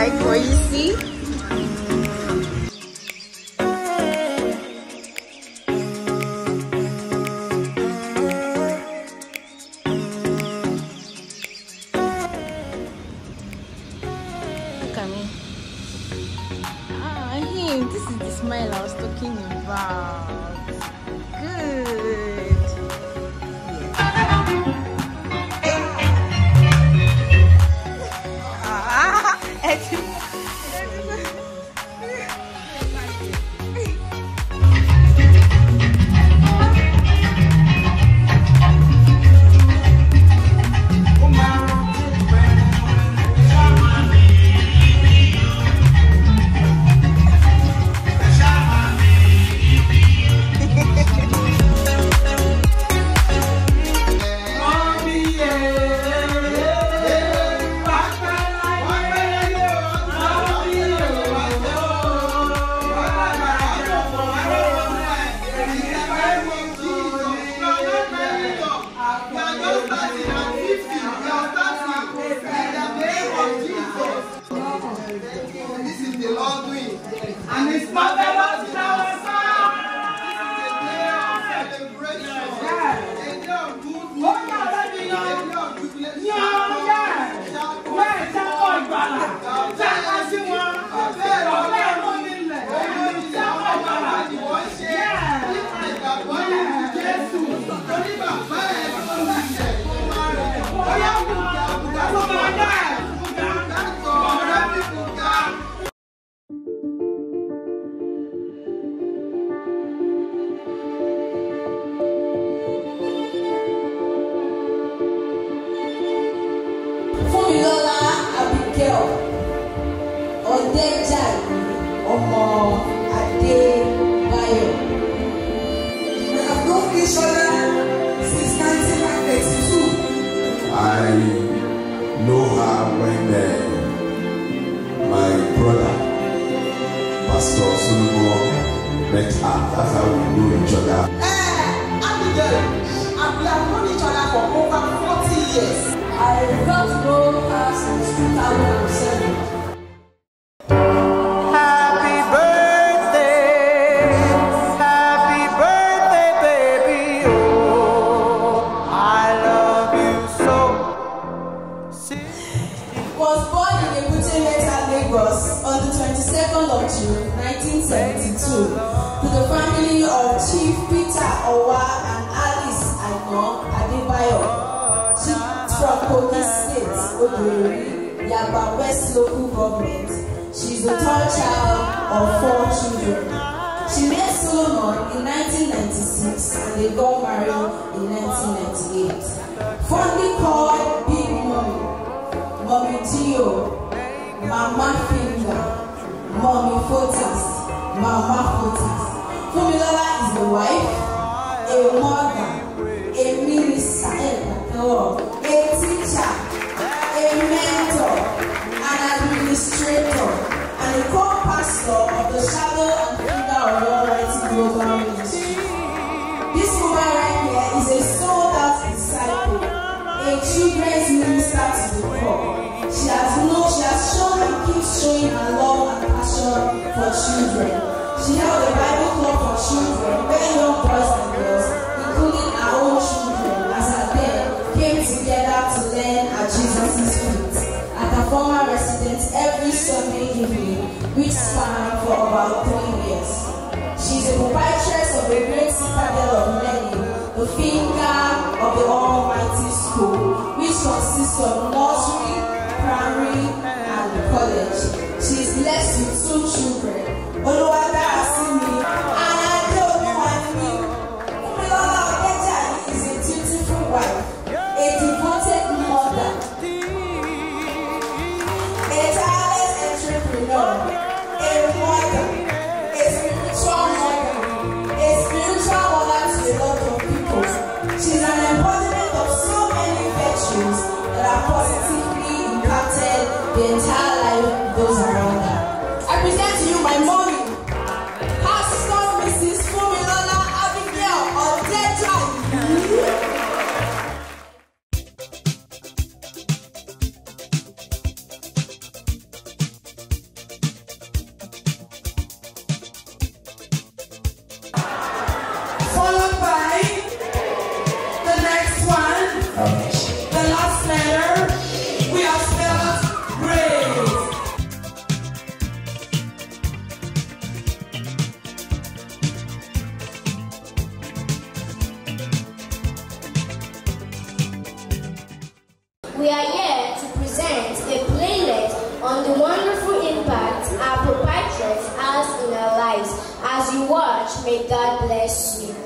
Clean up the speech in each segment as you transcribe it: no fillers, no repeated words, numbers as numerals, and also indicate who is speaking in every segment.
Speaker 1: like what you see. Look at me. Him. This is the smile I was talking about. Good.
Speaker 2: And it's marvelous in our sight. This is a day of celebration. A day of good news. A day of jubilation.
Speaker 3: Lola Abigail Odejai Omo Adebayo. We have known each other since 1982.
Speaker 4: I know her when my brother, Pastor Solomon, met her. That's how we know each other.
Speaker 3: Abigail, and we have known each other for over 40 years. I got to know her since 2007.
Speaker 2: Happy birthday, baby. Oh, I love you so.
Speaker 3: Was born in Ebute Metta, Lagos on the 22nd of June 1972 to the family of Chief Peter Owa and Alice Aino Adebayo. From Kogi State, Odori, Yaba West Local Government. She's the third child of 4 children. She met Solomon in 1996 and they got married in 1998. Fondly called Big Mommy, Mommy Gio, Mama Finger, Mommy Photos, Mama Photos. Fumilola is a wife, a mother, a minister, a teacher, a mentor, an administrator, and a co-pastor of the Shadow and Finger of Almighty Global Ministry. This woman right here is a sold-out disciple, a children's minister to the poor. She has shown and keeps showing her love and passion for children. She held a Bible club for children, where young boys and girls, including our own children, came together to learn at Jesus' feet at a former residence every Sunday evening, which spanned for about 3 years. She is a proprietress of a great citadel of learning, the Finger of the Almighty School, which consists of nursery, primary, and college. She is blessed with 2 children, Oluwada Asimi and Adeomuwani. Fumilola Odejai is a dutiful wife, a devoted mother, a tireless entrepreneur, a mother, a spiritual mother to a lot of people. She's an embodiment of so many virtues that are positively
Speaker 5: We are here to present a playlet on the wonderful impact our proprietress has in our lives. As you watch, may God bless you.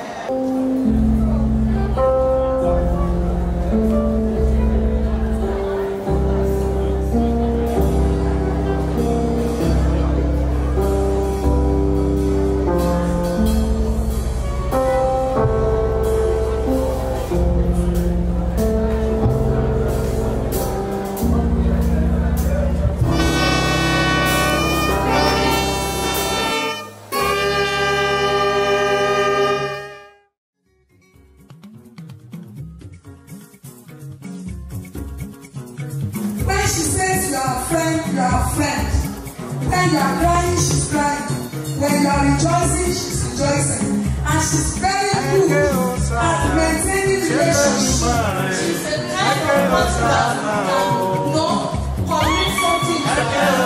Speaker 2: She says you are a friend, you are a friend. When you are crying, she's crying. When you are rejoicing, she's rejoicing. And she's very good at maintaining relationships. She's the kind of person that commit something to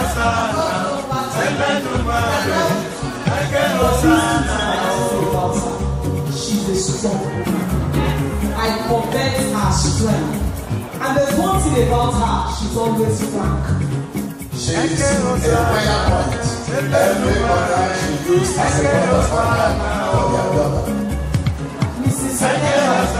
Speaker 2: she's a strong. I covet her strength. And there's one thing about her, she's always frank.
Speaker 4: She is a prayer point. Every mother she used as a mother's partner for their daughter.
Speaker 2: Mrs. Adela, she's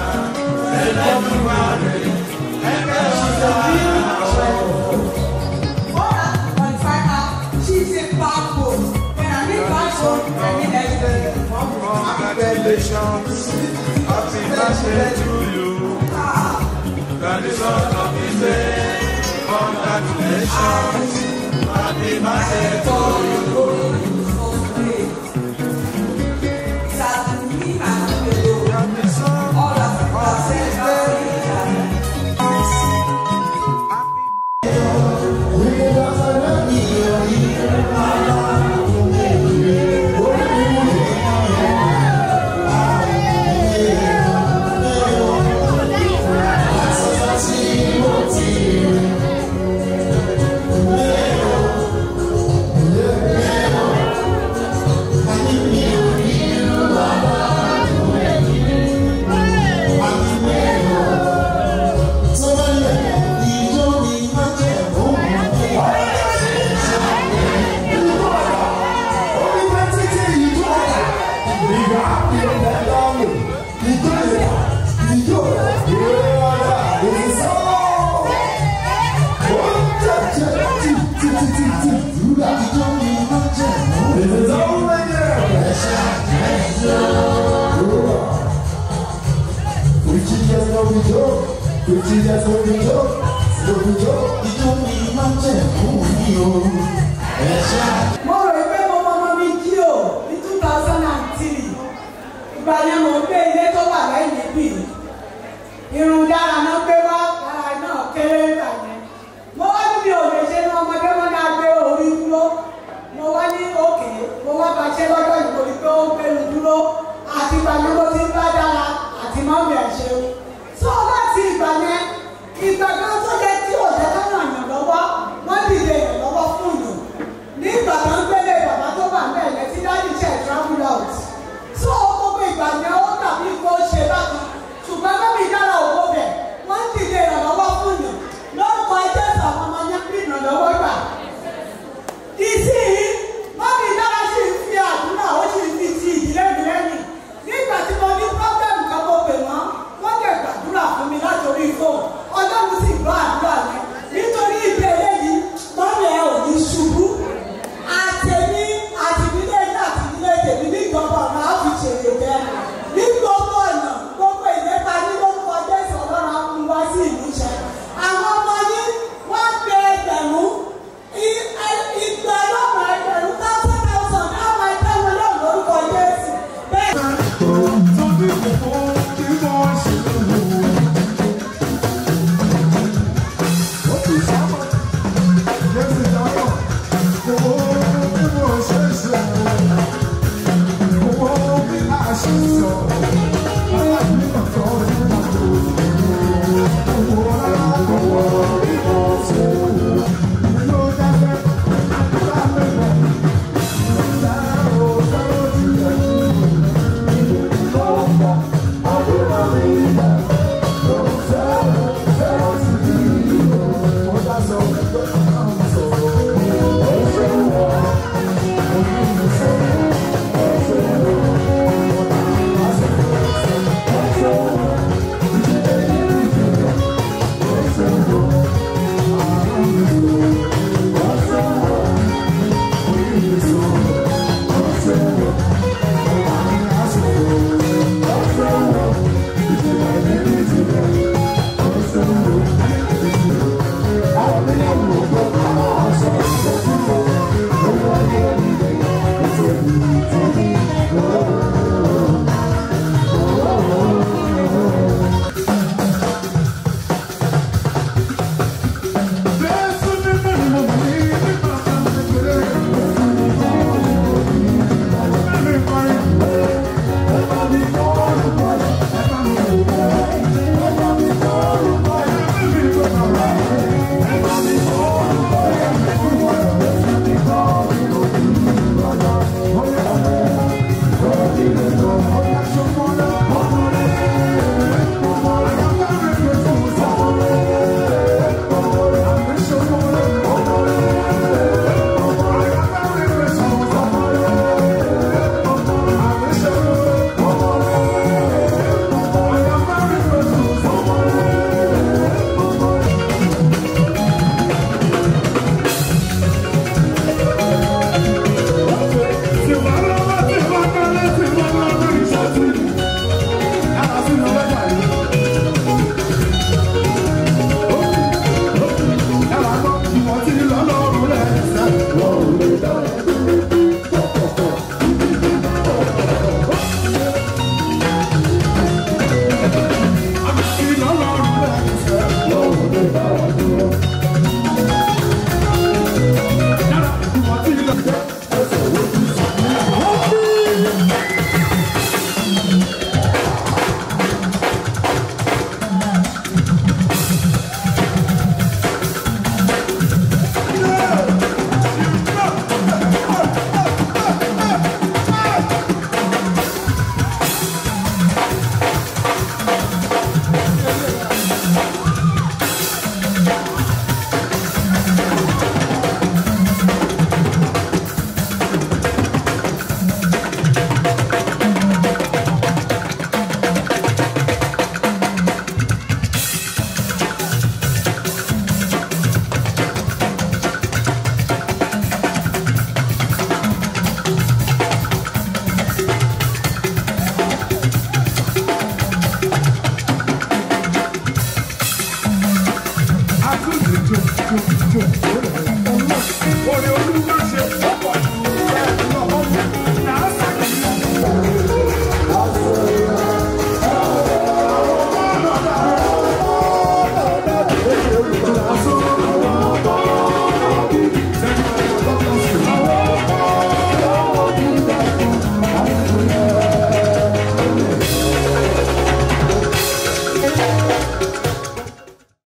Speaker 2: a real treasure. For her, when I find her, she's a backbone. When I need backbone, I need everything.
Speaker 6: Congratulations, happy birthday to you. God is on of his day. Congratulations, happy birthday to you.
Speaker 2: Mo rò pé mo mọ mi kí o ní 2003. Ìgbà yẹn mo